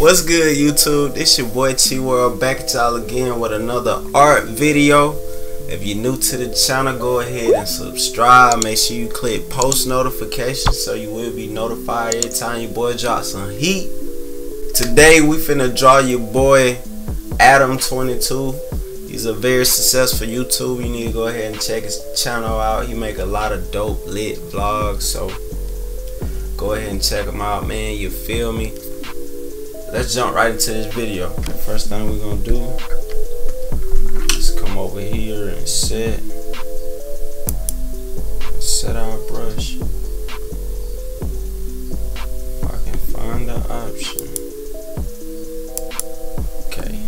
What's good, YouTube? This your boy Chi World back at y'all again with another art video. If you're new to the channel, go ahead and subscribe. Make sure you click post notifications so you will be notified every time your boy drops some heat. Today we finna draw your boy Adam22. He's a very successful YouTuber. You need to go ahead and check his channel out. He make a lot of dope lit vlogs, so go ahead and check him out, man. You feel me? Let's jump right into this video. The first thing we're gonna do is come over here and set our brush. If I can find the option. Okay.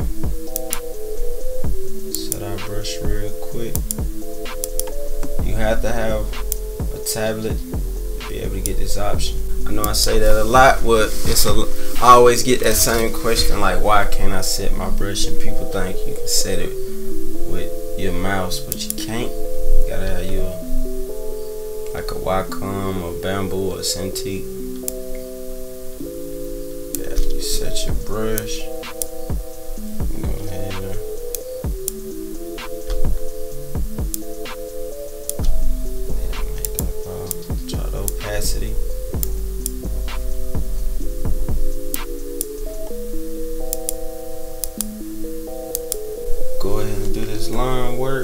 Set our brush real quick. You have to have a tablet to be able to get this option. I know I say that a lot, but I always get that same question, like, why can't I set my brush? And people think you can set it with your mouse, but you can't. You gotta have your, like a Wacom or Bamboo or Cintiq. Yeah, you set your brush. Go ahead and make that pop. Try the opacity. Go ahead and do this line work.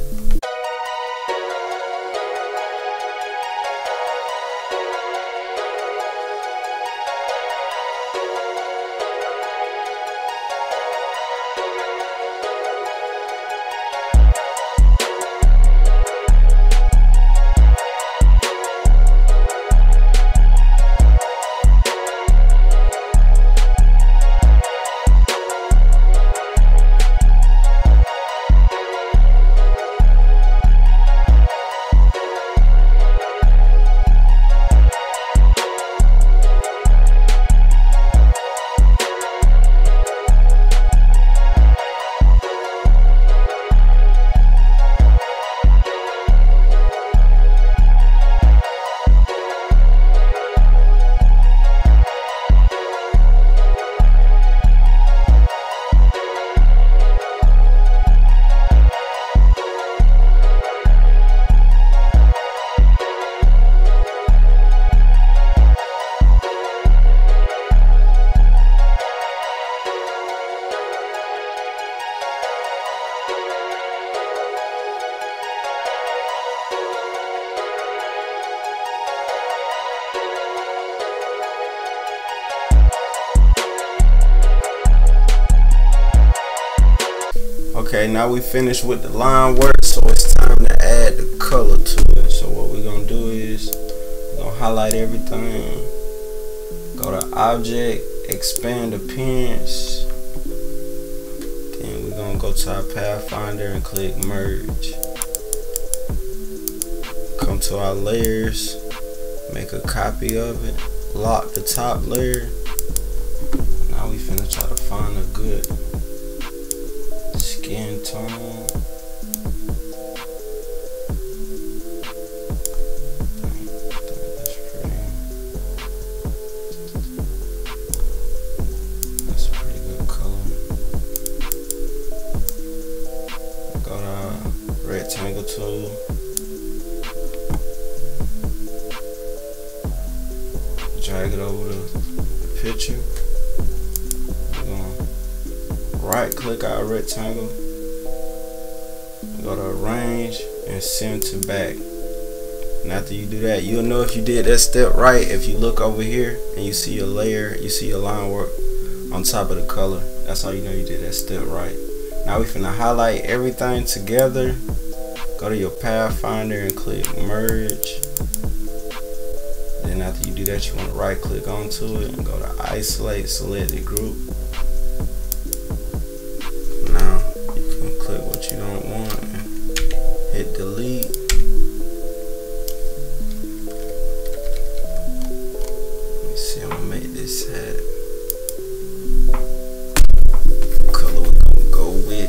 Okay, now we finished with the line work, so it's time to add the color to it. So what we're gonna do is we're gonna highlight everything, go to object, expand appearance, then we're gonna go to our pathfinder and click merge. Come to our layers, make a copy of it, lock the top layer. Now we finna try to find a good skin tone. That's a pretty good color. Go to rectangle tool. Drag it over the picture. Right click our rectangle, go to arrange and send to back. And after you do that, you'll know if you did that step right if you look over here and you see your layer, you see your line work on top of the color. That's how you know you did that step right. Now we finna highlight everything together, go to your pathfinder and click merge. Then after you do that, you want to right click onto it and go to isolate selected group. Now you can click what you don't want and hit delete. Let me see, I'm gonna make this hat. What color we're gonna go with?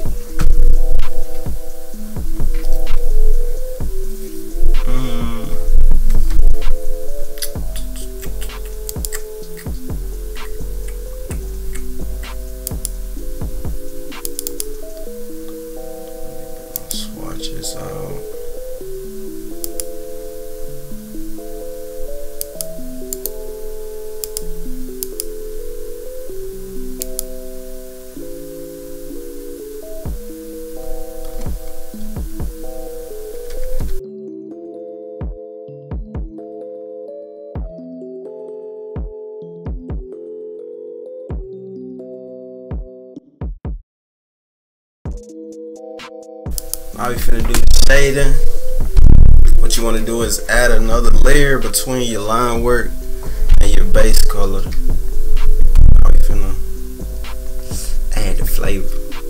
Now we finna do the shading. What you want to do is add another layer between your line work and your base color. Now we finna add the flavor.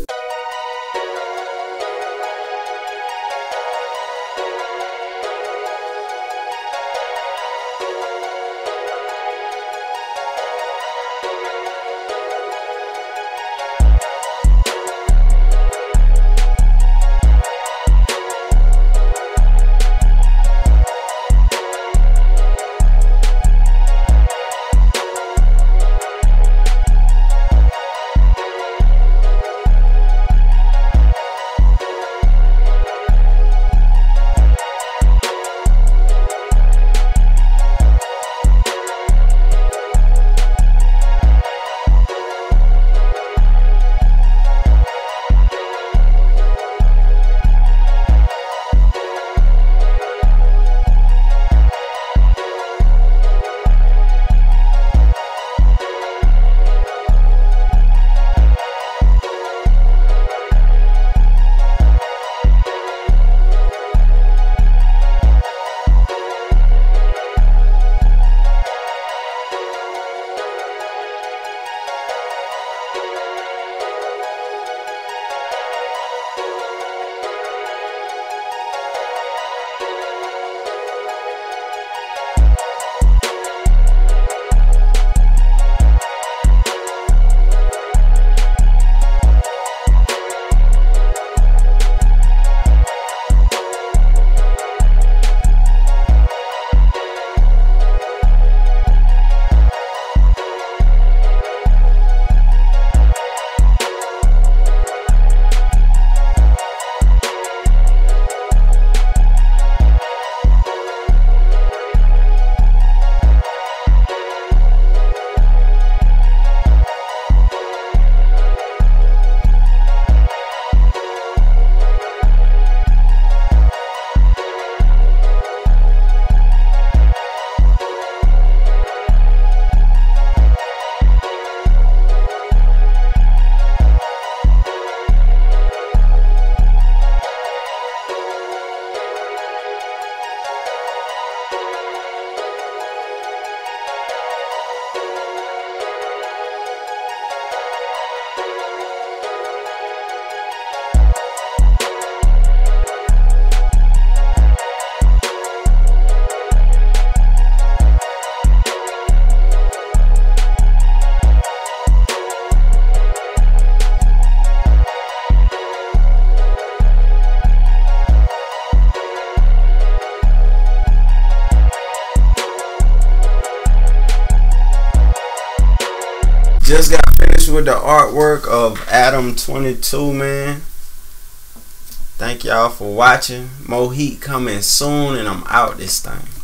Just got finished with the artwork of Adam 22, man. Thank y'all for watching. More heat coming soon, and I'm out this thing.